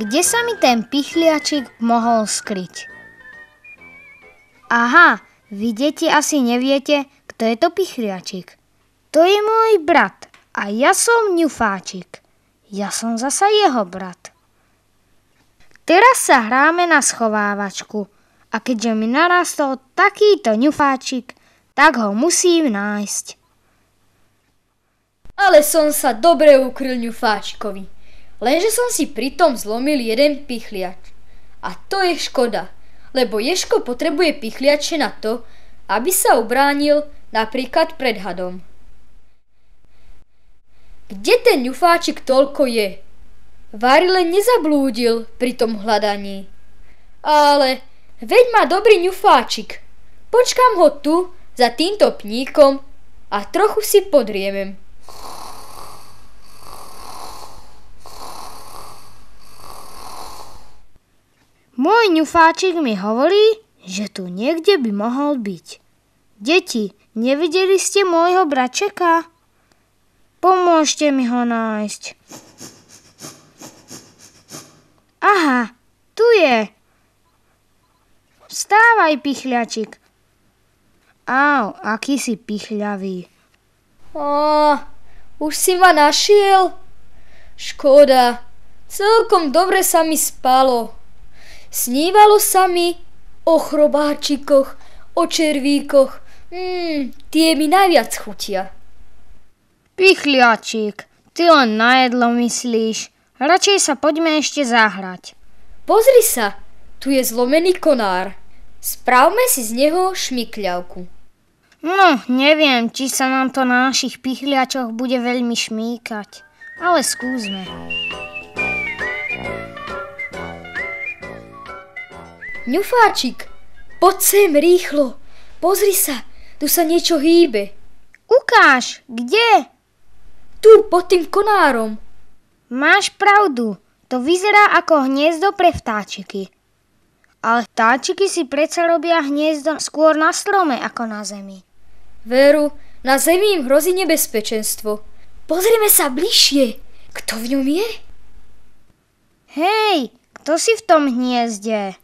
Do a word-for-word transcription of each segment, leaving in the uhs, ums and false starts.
Kde sa mi ten pichliačik mohol skryť? Aha, vy deti asi neviete, kto je to pichliačik. To je môj brat a ja som ňufáčik. Ja som zasa jeho brat. Teraz sa hráme na schovávačku a keďže mi narastol takýto ňufáčik, tak ho musím nájsť. Ale som sa dobre ukryl ňufáčikovi, lenže som si pritom zlomil jeden pichliač. A to je škoda, lebo Ježko potrebuje pichliače na to, aby sa ubránil napríklad pred hadom. Kde ten ňufáčik toľko je? Vári len nezablúdil pri tom hľadaní. Ale veď má dobrý ňufáčik. Počkám ho tu za týmto pníkom a trochu si podriemem. Môj ňufáčik mi hovorí, že tu niekde by mohol byť. Deti, nevideli ste môjho bratčeka? Pomôžte mi ho nájsť. Aha, tu je. Vstávaj, pichľačik. Au, aký si pichľavý. Á, už si ma našiel? Škoda, celkom dobre sa mi spalo. Snívalo sa mi o chrobáčikoch, o červíkoch. Mm, tie mi najviac chutia. Pichľačik, ty len na jedlo myslíš. Radšej sa poďme ešte zahrať. Pozri sa, tu je zlomený konár. Spravme si z neho šmykľavku. No, neviem, či sa nám to na našich pichľačoch bude veľmi šmýkať. Ale skúsme. Ňufáčik, poď sem rýchlo. Pozri sa, tu sa niečo hýbe. Ukáž, kde? Tu, pod tým konárom. Máš pravdu, to vyzerá ako hniezdo pre vtáčiky. Ale vtáčiky si predsa robia hniezdo skôr na strome ako na zemi. Veru, na zemi im hrozí nebezpečenstvo. Pozrime sa bližšie. Kto v ňom je? Hej, kto si v tom hniezde?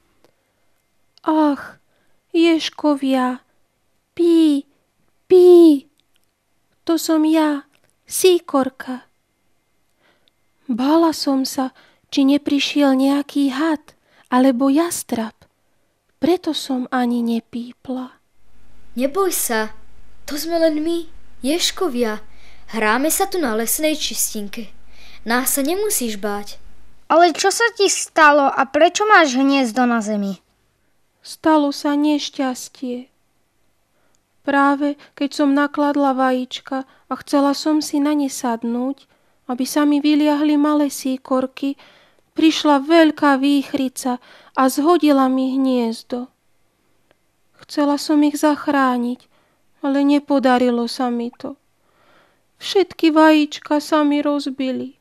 Ach, ježkovia, pí, pí. To som ja, síkorka. Bála som sa, či neprišiel nejaký had alebo jastrab. Preto som ani nepípla. Neboj sa, to sme len my, ježkovia. Hráme sa tu na lesnej čistinke. Nás sa nemusíš báť. Ale čo sa ti stalo a prečo máš hniezdo na zemi? Stalo sa nešťastie. Práve keď som nakladla vajíčka a chcela som si na ne sadnúť, aby sa mi vyliahli malé síkorky, prišla veľká výchrica a zhodila mi hniezdo. Chcela som ich zachrániť, ale nepodarilo sa mi to. Všetky vajíčka sa mi rozbili.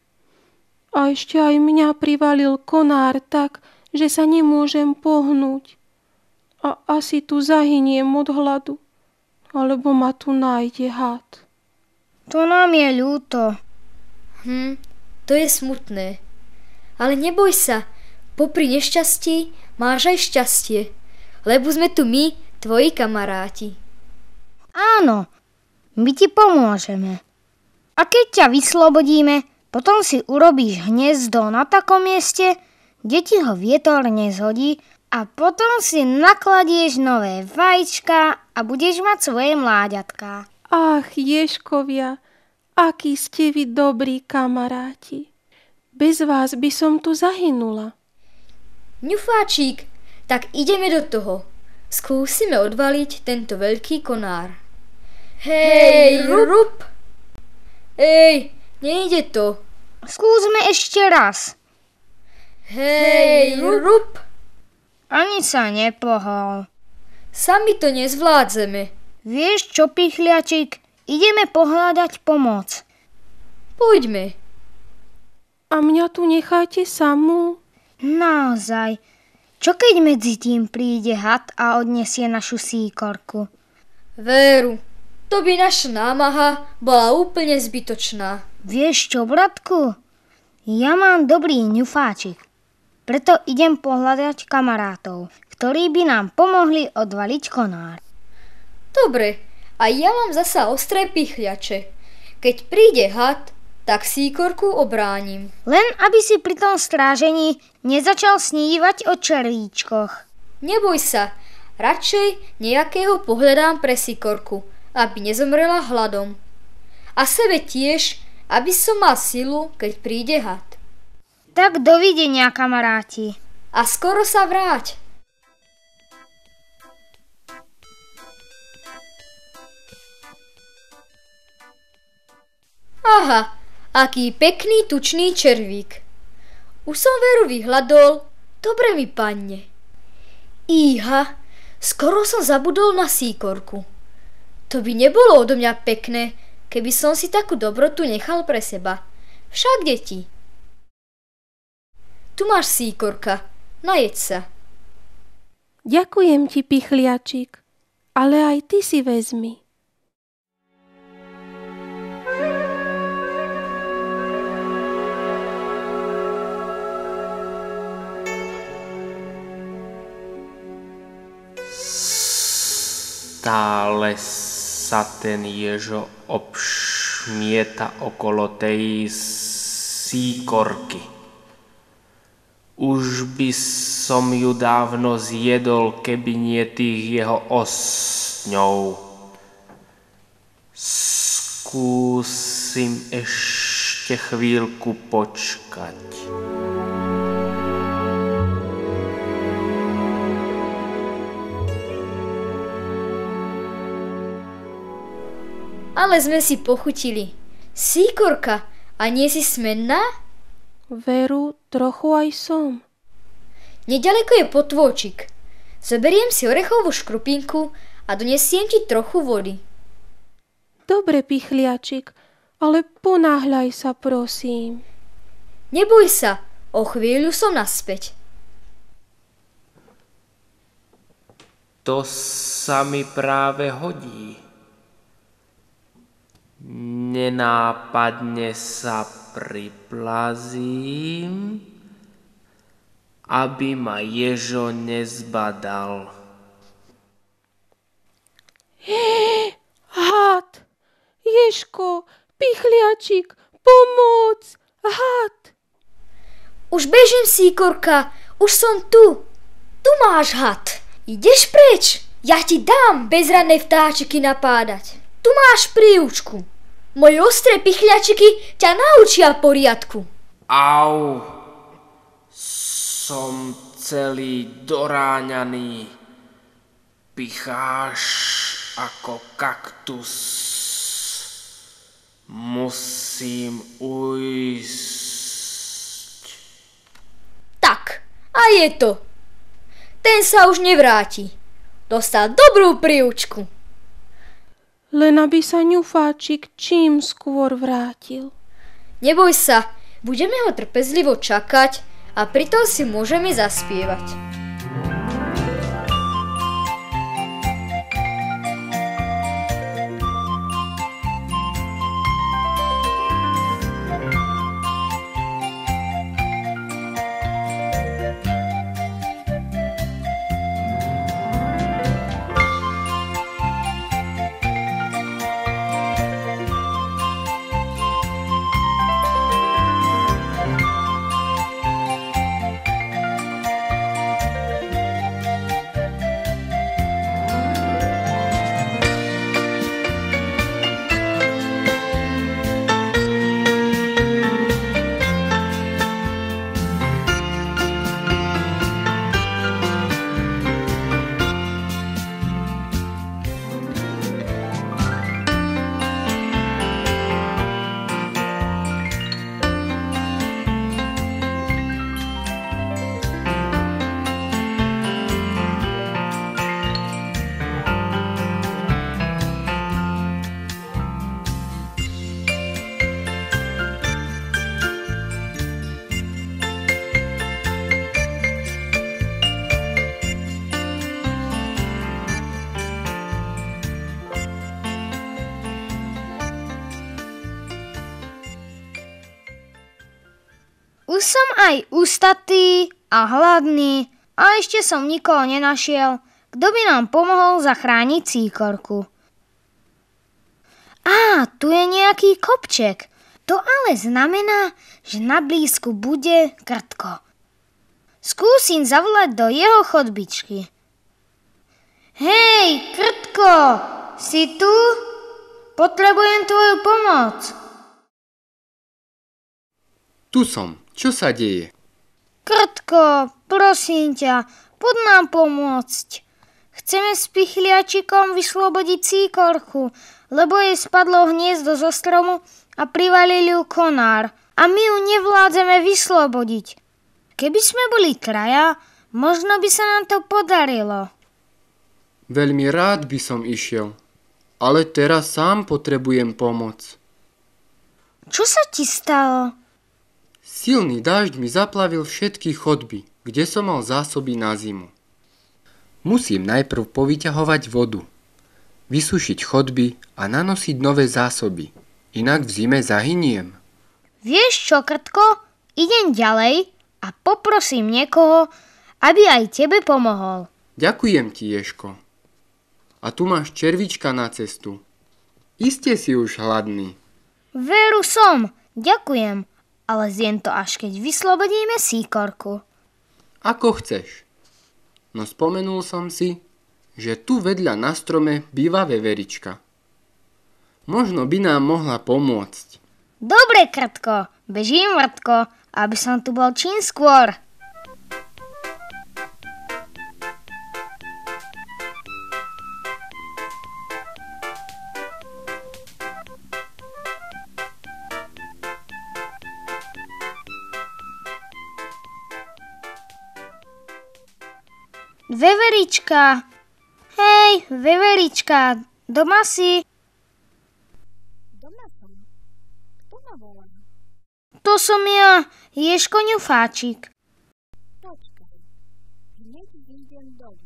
A ešte aj mňa privalil konár tak, že sa nemôžem pohnúť. A asi tu zahyniem od hladu, alebo ma tu nájde had. To nám je ľúto. Hm, to je smutné. Ale neboj sa, popri nešťastí máš aj šťastie, lebo sme tu my, tvoji kamaráti. Áno, my ti pomôžeme. A keď ťa vyslobodíme, potom si urobíš hniezdo na takom mieste, kde ti ho vietor nezhodí a potom si nakladieš nové vajíčka a budeš mať svoje mláďatká. Ach, ježkovia, akí ste vy dobrí kamaráti. Bez vás by som tu zahynula. Ňufáčik, tak ideme do toho. Skúsime odvaliť tento veľký konár. Hej, rup! Ej, nejde to. Skúsme ešte raz. Hej, rup! Ani sa nepohol. Sami to nezvládzeme. Vieš čo, pichľačik? Ideme pohľadať pomoc. Poďme. A mňa tu necháte samú? Naozaj. Čo keď medzi tým príde had a odnesie našu síkorku? Veru, to by naša námaha bola úplne zbytočná. Vieš čo, bratku? Ja mám dobrý ňufáčik, preto idem pohľadať kamarátov, ktorí by nám pomohli odvaliť konár. Dobre, a ja mám zasa ostré pichľače. Keď príde had, tak síkorku obránim. Len aby si pri tom strážení nezačal snívať o červíčkoch. Neboj sa, radšej nejakého pohľadám pre síkorku, aby nezomrela hladom. A sebe tiež, aby som mal silu, keď príde had. Tak dovidenia, kamaráti. A skoro sa vráť. Aha, aký pekný tučný červík. Už som veru vyhľadol, dobre mi padne. Íha, skoro som zabudol na síkorku. To by nebolo odo mňa pekné, keby som si takú dobrotu nechal pre seba. Však, deti. Tu máš síkorka, najeď sa. Ďakujem ti, pichliačik, ale aj ty si vezmi. Stále sa ten ježo obšmieta okolo tej síkorky. Už by som ju dávno zjedol, keby nie tých jeho osňov. Skúsim ešte chvíľku počkať. Ale sme si pochutili. Síkorka, a nie si smenná? Veru, trochu aj som. Nedaleko je potôčik. Zoberiem si orechovú škrupinku a donesiem ti trochu vody. Dobre, pichliačik, ale ponáhľaj sa, prosím. Neboj sa, o chvíľu som naspäť. To sa mi práve hodí. Nenápadne sa priplazím, aby ma ježo nezbadal. Hé, had! Ježko, pichliačik, pomoc! Had! Už bežím, síkorka, už som tu. Tu máš had. Ideš preč? Ja ti dám bezradné vtáčiky napádať. Tu máš príučku. Moje ostré pichľačiky ťa naučia poriadku. Au, som celý doráňaný. Picháš ako kaktus. Musím ujsť. Tak, a je to. Ten sa už nevráti. Dostal dobrú príučku. Len aby sa ňufáčik čím skôr vrátil. Neboj sa, budeme ho trpezlivo čakať a pritom si môžeme zaspievať. Už som aj ustatý a hladný a ešte som nikoho nenašiel, kto by nám pomohol zachrániť síkorku. Á, tu je nejaký kopček. To ale znamená, že na blízku bude Krtko. Skúsim zavolať do jeho chodbičky. Hej, Krtko, si tu? Potrebujem tvoju pomoc. Tu som. Čo sa deje? Krtko, prosím ťa, poď nám pomôcť. Chceme s pichliačikom vyslobodiť síkorku, lebo jej spadlo hniezdo zo stromu a privalil ju konár a my ju nevládzeme vyslobodiť. Keby sme boli traja, možno by sa nám to podarilo. Veľmi rád by som išiel, ale teraz sám potrebujem pomoc. Čo sa ti stalo? Silný dážď mi zaplavil všetky chodby, kde som mal zásoby na zimu. Musím najprv povyťahovať vodu, vysušiť chodby a nanosiť nové zásoby, inak v zime zahyniem. Vieš čo, Krtko? Idem ďalej a poprosím niekoho, aby aj tebe pomohol. Ďakujem ti, Ježko. A tu máš červička na cestu. Iste si už hladný. Veru som, ďakujem. Ale zjem to, až keď vyslobodíme síkorku. Ako chceš. No spomenul som si, že tu vedľa na strome býva veverička. Možno by nám mohla pomôcť. Dobre, Krtko, bežím, vrtko, aby som tu bol čím skôr. Veverička! Hej, veverička, doma si? Doma som. Kto ma volá? To som ja, Ježko Ňufáčik. Počkaj, hneď vyjdem dolu.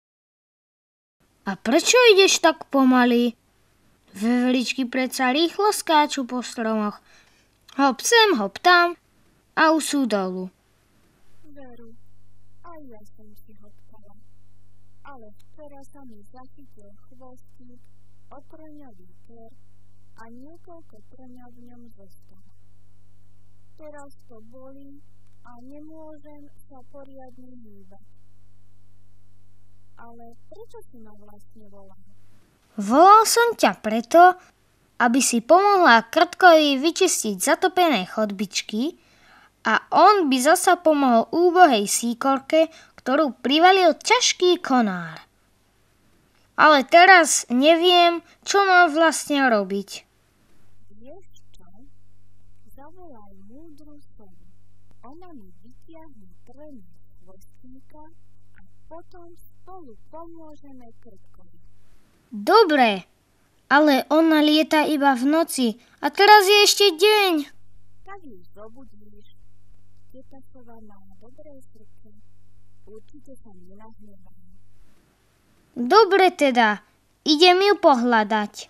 A prečo ideš tak pomaly? Veveričky predsa rýchlo skáču po stromoch. Hop sem, hop tam a už sú dolu. Veru, aj ja som si hopkala. Ale včera sa mi zachytil chvostík, otrňový per a niekoľko trňa v ňom zostalo. Teraz to bolí a nemôžem sa poriadne hýbať. Ale prečo si ma vlastne volal? Volal som ťa preto, aby si pomohla Krtkovi vyčistiť zatopené chodbičky a on by zasa pomohol úbohej síkorke, ktorú privalil ťažký konár. Ale teraz neviem, čo mám vlastne robiť. Vieš čo? Zavolaj múdru sovu. Ona mi vytiahne trň z chvostíka a potom spolu pomôžeme Krtkovi. Dobre, ale ona lieta iba v noci a teraz je ešte deň. Tak ju zobudíš. Teta sova má dobré srdce. Určite sa nenahnevá. Dobre teda, idem ju pohľadať.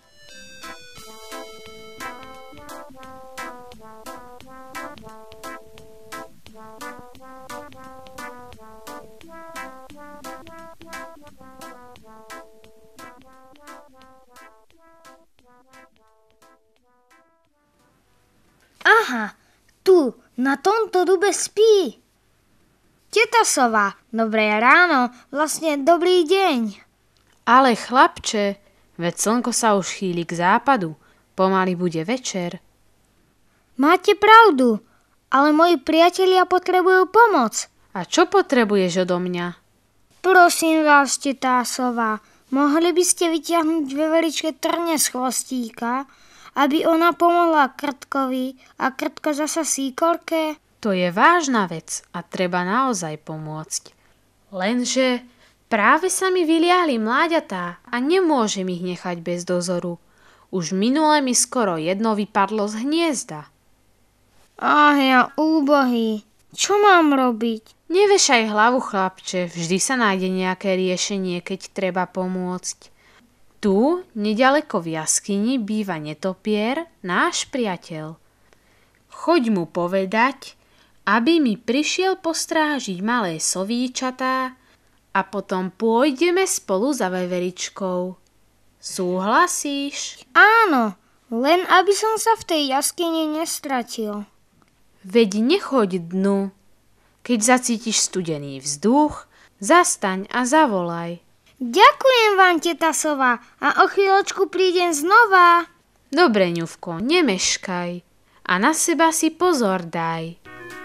Aha, tu, na tomto dube spí. Teta sova, dobré ráno, vlastne dobrý deň. Ale chlapče, veď slnko sa už chýli k západu, pomaly bude večer. Máte pravdu, ale moji priatelia potrebujú pomoc. A čo potrebuješ odo mňa? Prosím vás, tetá sova, mohli by ste vyťahnuť veveričke trne z chvostíka, aby ona pomohla Krtkovi a Krtko zasa síkorke? To je vážna vec a treba naozaj pomôcť. Lenže práve sa mi vyliahli mláďatá a nemôžem ich nechať bez dozoru. Už minule mi skoro jedno vypadlo z hniezda. Ach ja, úbohý, čo mám robiť? Nevešaj hlavu, chlapče, vždy sa nájde nejaké riešenie, keď treba pomôcť. Tu, nedaleko v jaskyni, býva netopier, náš priateľ. Choď mu povedať aby mi prišiel postrážiť malé sovíčatá a potom pôjdeme spolu za veveričkou. Súhlasíš? Áno, len aby som sa v tej jaskyni nestratil. Veď nechoď dnu. Keď zacítiš studený vzduch, zastaň a zavolaj. Ďakujem vám, teta Sova, a o chvíľočku prídem znova. Dobre, ňufko, nemeškaj a na seba si pozor daj.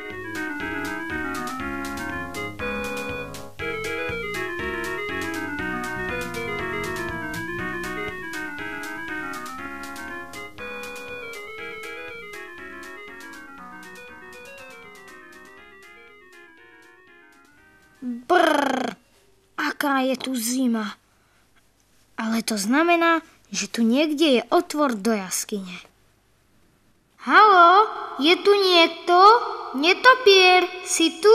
Brrr, aká je tu zima. Ale to znamená, že tu niekde je otvor do jaskyne. Haló, je tu niekto? Netopier, si tu?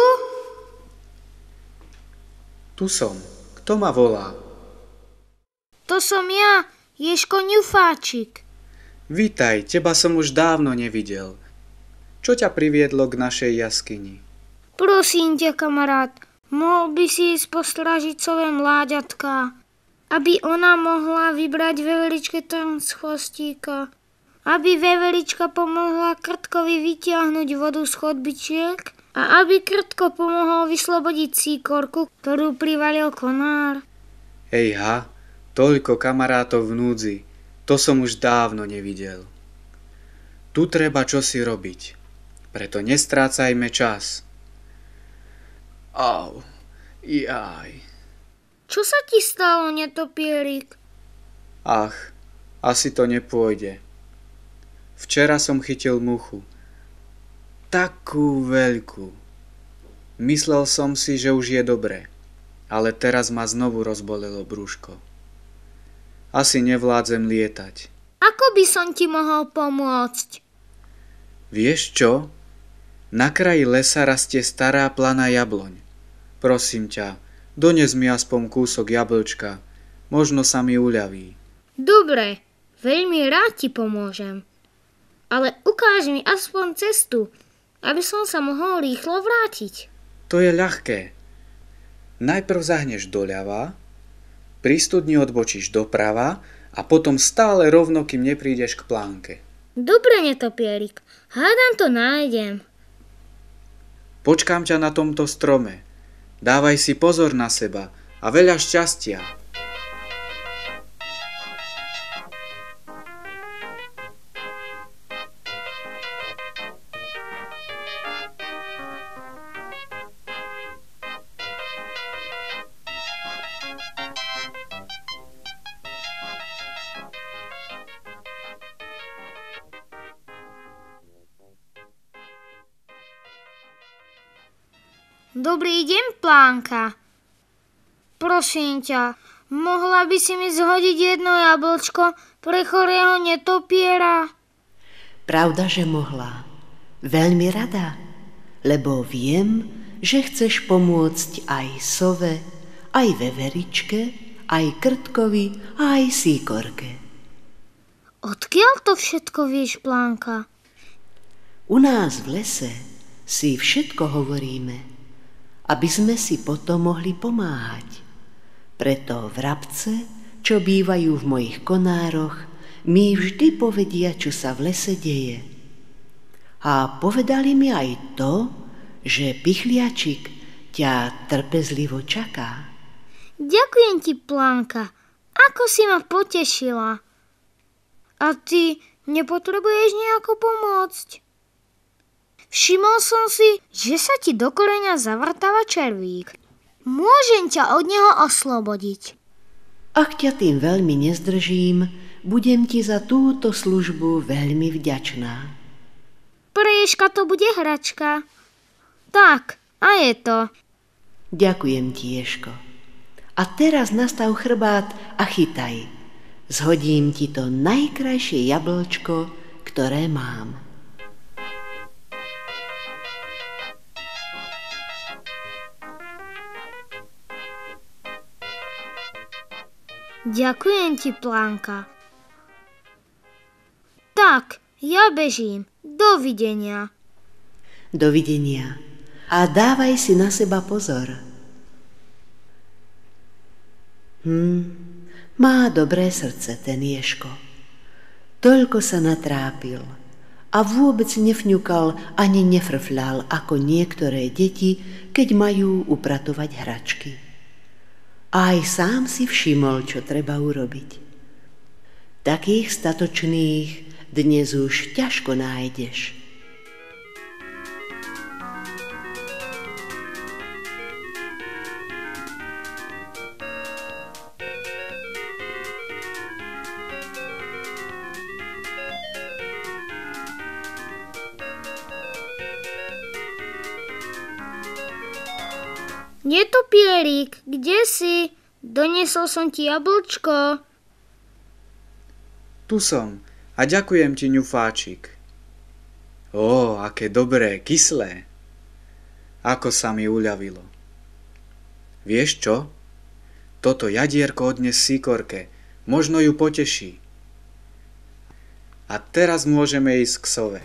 Tu som. Kto ma volá? To som ja, Ježko Ňufáčik. Vítaj, teba som už dávno nevidel. Čo ťa priviedlo k našej jaskyni? Prosím ťa, kamarát, mohol by si ísť postrážiť svoje mláďatká, aby ona mohla vybrať veveričke trn z chvostíka, aby veverička pomohla Krtkovi vytiahnuť vodu z chodbičiek a aby Krtko pomohol vyslobodiť síkorku, ktorú privalil konár. Ejha, toľko kamarátov v núdzi, to som už dávno nevidel. Tu treba čosi robiť, preto nestrácajme čas. Au, jaj. Čo sa ti stalo, netopierik? Ach, asi to nepôjde. Včera som chytil muchu. Takú veľkú. Myslel som si, že už je dobre, ale teraz ma znovu rozbolelo brúško. Asi nevládzem lietať. Ako by som ti mohol pomôcť? Vieš čo? Na kraji lesa rastie stará planá jabloň. Prosím ťa, dones mi aspoň kúsok jablčka, možno sa mi uľaví. Dobre, veľmi rád ti pomôžem. Ale ukáž mi aspoň cestu, aby som sa mohol rýchlo vrátiť. To je ľahké. Najprv zahneš doľava, pri studni odbočíš doprava a potom stále rovno, kým neprídeš k plánke. Dobre, netopierik, hádam to nájdem. Počkám ťa na tomto strome. Dávaj si pozor na seba a veľa šťastia. Dobrý deň, Plánka. Prosím ťa, mohla by si mi zhodiť jedno jablčko pre chorého netopiera? Pravda, že mohla. Veľmi rada, lebo viem, že chceš pomôcť aj sove, aj veveričke, aj Krtkovi, aj síkorke. Odkiaľ to všetko vieš, Plánka? U nás v lese si všetko hovoríme, aby sme si potom mohli pomáhať. Preto vrabce, čo bývajú v mojich konároch, mi vždy povedia, čo sa v lese deje. A povedali mi aj to, že pichliačik ťa trpezlivo čaká. Ďakujem ti, Plánka, ako si ma potešila. A ty nepotrebuješ nejako pomôcť? Všimol som si, že sa ti do koreňa zavrtáva červík. Môžem ťa od neho oslobodiť. Ak ťa tým veľmi nezdržím, budem ti za túto službu veľmi vďačná. Pre Ježka to bude hračka. Tak, a je to. Ďakujem ti, Ježko. A teraz nastav chrbát a chytaj. Zhodím ti to najkrajšie jablčko, ktoré mám. Ďakujem ti, Plánka. Tak, ja bežím. Dovidenia. Dovidenia. A dávaj si na seba pozor. Hm, má dobré srdce ten Ježko. Toľko sa natrápil a vôbec nefňukal ani nefrfľal ako niektoré deti, keď majú upratovať hračky. A aj sám si všimol, čo treba urobiť. Takých statočných dnes už ťažko nájdeš. Netopierik, kde si? Doniesol som ti jablčko. Tu som a ďakujem ti, ňufáčik. Ó, aké dobré, kyslé. Ako sa mi uľavilo. Vieš čo? Toto jadierko odnes Síkorke, možno ju poteší. A teraz môžeme ísť k sove.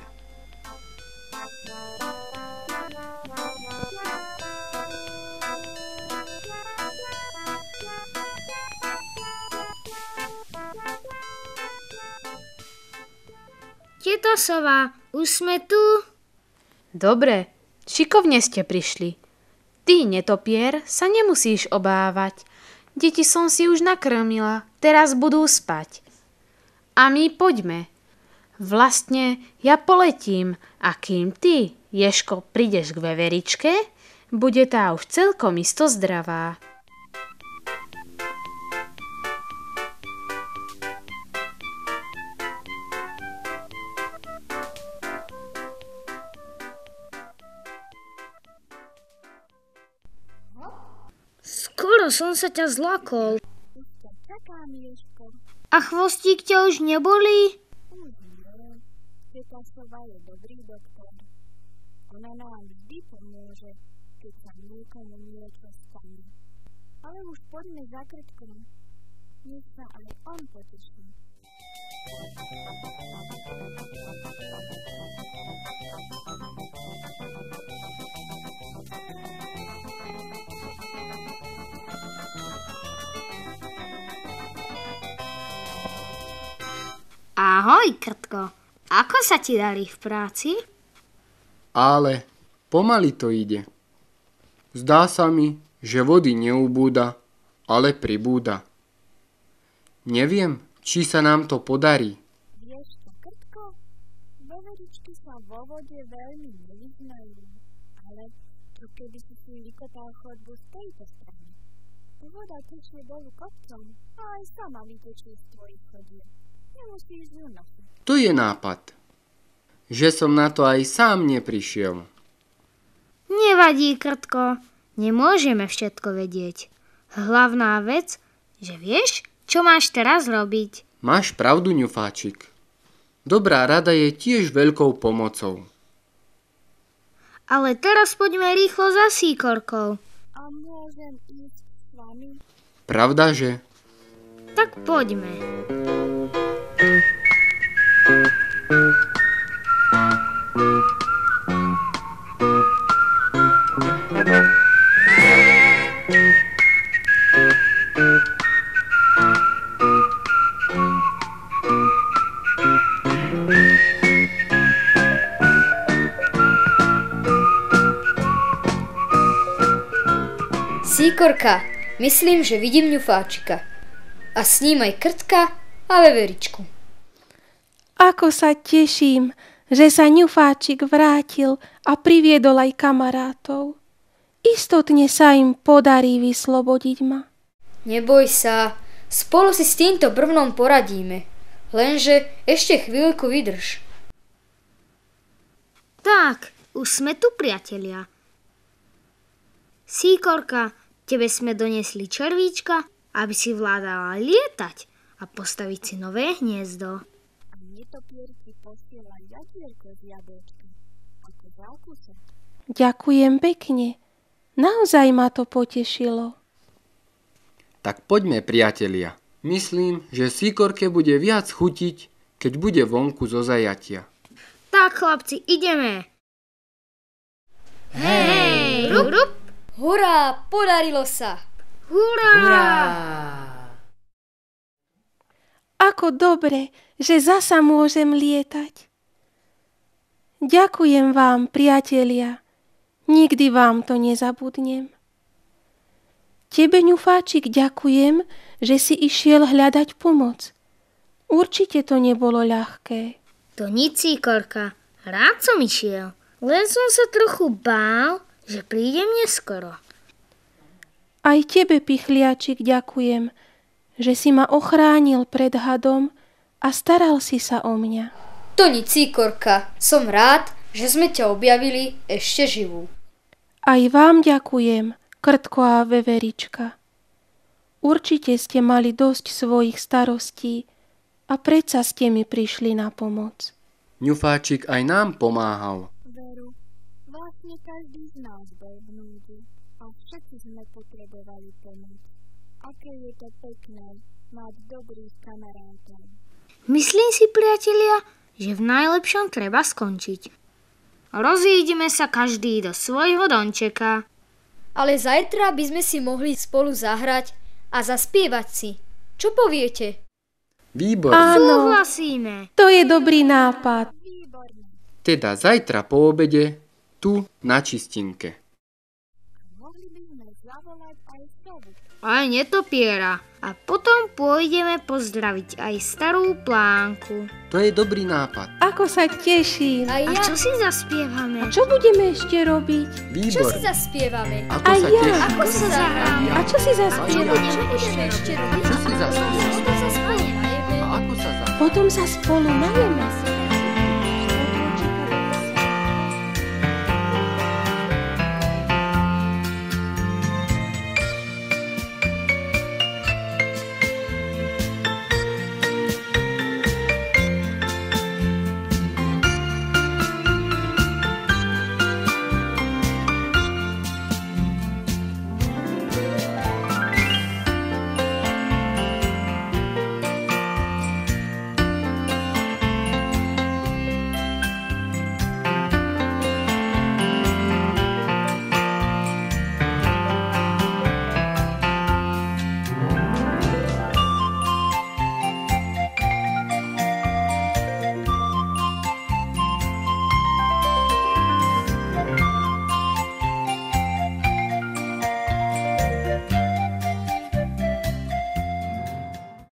Teta sova, už sme tu? Dobre, šikovne ste prišli. Ty, netopier, sa nemusíš obávať. Deti som si už nakrmila, teraz budú spať. A my poďme. Vlastne ja poletím a kým ty, Ježko, prídeš k veveričke, bude tá už celkom isto zdravá. Skoro som sa ťa zlakol. Už ťa čakám, Ježko. A chvostík ťa už nebolí? Už nie. Teta sova je dobrý doktor. Ona nám vždy pomôže, keď sa niekomu niečo stane. Ale už poďme za krtkom. Nech sa aj on poteší. Ahoj, Krtko. Ako sa ti darí v práci? Ale pomaly to ide. Zdá sa mi, že vody neubúda, ale pribúda. Neviem, či sa nám to podarí. Vieš čo, Krtko? Veveričky sa vo vode veľmi nevyznajú. Ale čo keby si si vykopal chodbu z tejto strany? Voda tečie dolu kopcom a aj sama vytečie z tvojich chodieb. Nemusíš ju nosiť. To je nápad. Že som na to aj sám neprišiel. Nevadí, Krtko. Nemôžeme všetko vedieť. Hlavná vec, že vieš, čo máš teraz robiť. Máš pravdu, ňufáčik. Dobrá rada je tiež veľkou pomocou. Ale teraz poďme rýchlo za Síkorkou. A môžem ísť s vami? Pravda, že? Tak poďme. Síkorka, myslím, že vidím ňufáčika. A s ním aj Krtka a veveričku. Ako sa teším, že sa ňufáčik vrátil a priviedol aj kamarátov. Istotne sa im podarí vyslobodiť ma. Neboj sa, spolu si s týmto brvnom poradíme. Lenže ešte chvíľku vydrž. Tak, už sme tu, priatelia. Síkorka, tebe sme doniesli červíčka, aby si vládala lietať a postaviť si nové hniezdo. A netopier ti posiela jadierko z jablčka. Ako zákuse. Ďakujem pekne. Naozaj ma to potešilo. Tak poďme, priatelia. Myslím, že Síkorke bude viac chutiť, keď bude vonku zo zajatia. Tak, chlapci, ideme. Hej, rup, rup. Hurá, podarilo sa. Hurá. Hurá. Ako dobre, že zasa môžem lietať. Ďakujem vám, priatelia. Nikdy vám to nezabudnem. Tebe, ňufáčik, ďakujem, že si išiel hľadať pomoc. Určite to nebolo ľahké. To nic, Síkorka. Rád som išiel. Len som sa trochu bál, že prídem neskoro. Aj tebe, pichliačik, ďakujem, že si ma ochránil pred hadom a staral si sa o mňa. To nic, Síkorka. Som rád, že sme ťa objavili ešte živú. Aj vám ďakujem, Krtko a Veverička. Určite ste mali dosť svojich starostí a predsa ste mi prišli na pomoc. Ňufáčik aj nám pomáhal. Veru, vlastne každý z nás bol v núdzi a všetci sme potrebovali pomoc. Aké je to pekné mať dobrých kamarátov. Myslím si, priatelia, že v najlepšom treba skončiť. Rozídeme sa každý do svojho domčeka. Ale zajtra by sme si mohli spolu zahrať a zaspievať si. Čo poviete? Výborne. Áno, Súhlasíme. to je dobrý nápad. Teda zajtra po obede tu na čistinke. Mohli by sme zavolať aj sovu. Aj netopiera. A potom pôjdeme pozdraviť aj starú plánku. To je dobrý nápad. Ako sa teším. Aj A ja. čo si zaspievame? Čo budeme ešte robiť? Čo si Výborne. zaspievame? Ako Aj sa ja. teším. Ako sa zahráme? A čo si zaspievame? Čo budeme ešte robiť? Čo si zaspievaš? Čo sa spolu najeme? A ako sa za... Potom sa spolu najeme.